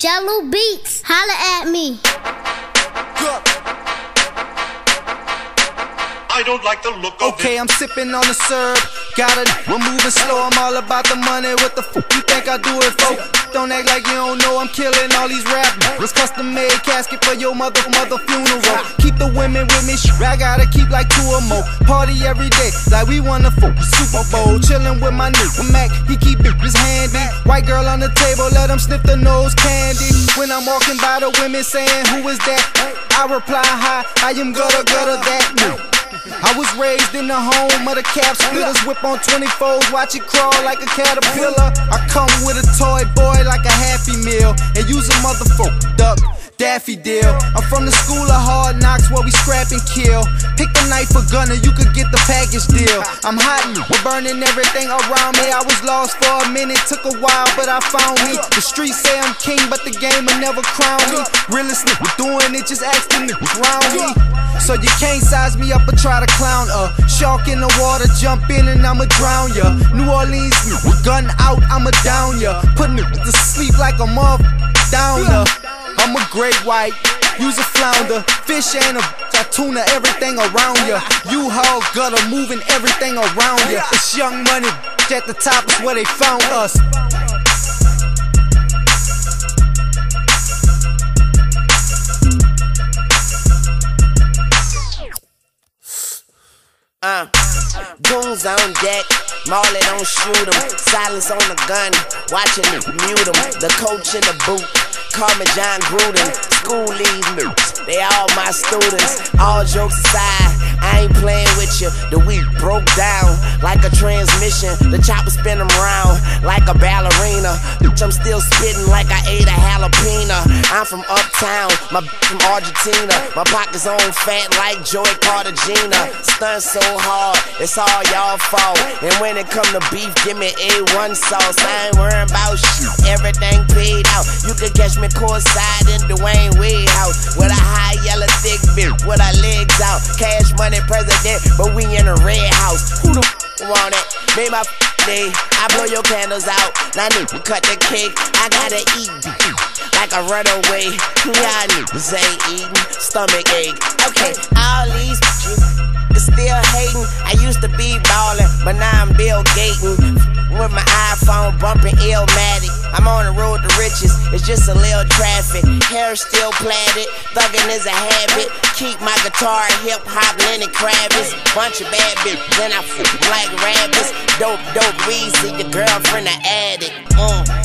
Jello Beats, holla at me. I don't like the look of Okay, I'm sipping on the syrup. We're moving slow. I'm all about the money. What the fuck you think I do it for? Don't act like you don't know I'm killing all these rappers. Custom made casket for your mother funeral. Keep the women with me. I gotta keep like 2 or more. Party every day like we won the Super Bowl. Chilling with my nigga Mac. He keep his handy. White girl on the table. Let him sniff the nose candy. When I'm walking by the women saying who is that? I reply hi. I am Gudda Gudda that. I was raised in the home of the cap splitters. Whip on 24s, watch it crawl like a caterpillar. I come with a toy boy like a Happy Meal and use a motherfucker duck Daffy deal. I'm from the school of hard knocks where we scrap and kill. Pick a knife or gunner, you could get the package deal. I'm hot, we're burning everything around me. I was lost for a minute, took a while, but I found me. The streets say I'm king, but the game will never crown me. Realest nigga doing it, just ask the niggas round me. So you can't size me up or try to clown shark in the water, jump in and I'ma drown ya. New Orleans, gun out, I'ma down ya. Put niggas to sleep like a downer. I'm a great white, use a flounder. Fish and a tuna, everything around ya. You haul gutter, moving everything around ya. It's Young Money at the top is where they found us. Goons on deck, Marley don't shoot 'em. Silence on the gun, watching it mute 'em. The coach in the boot, call me John Gruden. School leave me, they all my students. All jokes aside, I ain't playing with you. The week broke down like a transmission. The chopper spin 'em round like a ballerina. I'm still spitting like I ate a jalapeno. I'm from uptown, my from Argentina. My pockets on fat like Joey Cartagena. Stunt so hard, it's all y'all fault. And when it come to beef, give me A1 sauce. I ain't worrying about shit, everything paid out. You can catch me courtside in Dwayne Wade house with a high yellow thick bitch with our legs out. Cash money president, but we in a red house. Who the want it? Made my day. I blow your candles out. Now nigga cut the cake. I gotta eat like a runaway. Y'all niggas ain't eating. Stomach ache. Okay, all these bitches still hating. I used to be ballin', but now I'm Bill Gaten. With my iPhone bumping Illmatic. I'm on the road to riches, it's just a little traffic. Hair still plaited, thuggin' is a habit. Keep my guitar hip-hop Lenny Kravitz. Bunch of bad bitches, then I like rabbits. Dope, weed, see your girlfriend an addict.